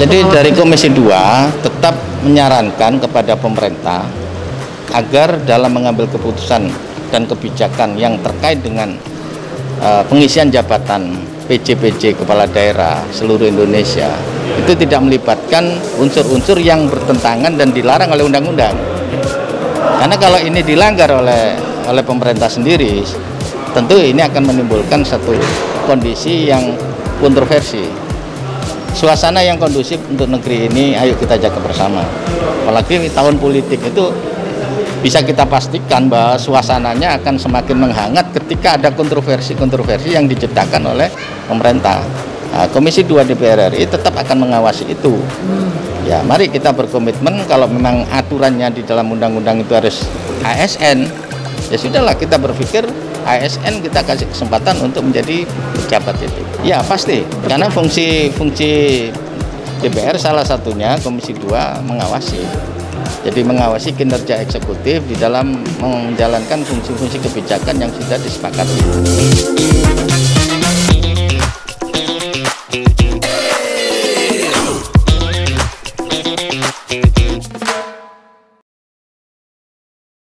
Jadi dari Komisi 2 tetap menyarankan kepada pemerintah agar dalam mengambil keputusan dan kebijakan yang terkait dengan pengisian jabatan PJ-PJ Kepala Daerah seluruh Indonesia itu tidak melibatkan unsur-unsur yang bertentangan dan dilarang oleh undang-undang. Karena kalau ini dilanggar oleh pemerintah sendiri, tentu ini akan menimbulkan satu kondisi yang kontroversi. Suasana yang kondusif untuk negeri ini ayo kita jaga bersama. Apalagi tahun politik itu bisa kita pastikan bahwa suasananya akan semakin menghangat ketika ada kontroversi-kontroversi yang diciptakan oleh pemerintah. Nah, Komisi 2 DPR RI tetap akan mengawasi itu. Ya, mari kita berkomitmen kalau memang aturannya di dalam undang-undang itu harus ASN, ya sudahlah kita berpikir ASN kita kasih kesempatan untuk menjadi pejabat itu. Ya pasti, karena fungsi DPR salah satunya Komisi 2 mengawasi. Jadi mengawasi kinerja eksekutif di dalam menjalankan fungsi-fungsi kebijakan yang sudah disepakati.